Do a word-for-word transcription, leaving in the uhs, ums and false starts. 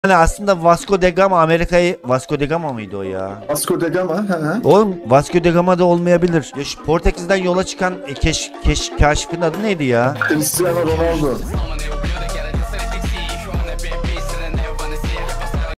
Hani aslında Vasco da Gama Amerika'yı... Vasco da Gama mıydı o ya? Vasco da Gama. He he. Oğlum Vasco da Gama da olmayabilir. Ya şu Portekiz'den yola çıkan e, keş, keş, kaşifin adı neydi ya? Cristiano Ronaldo.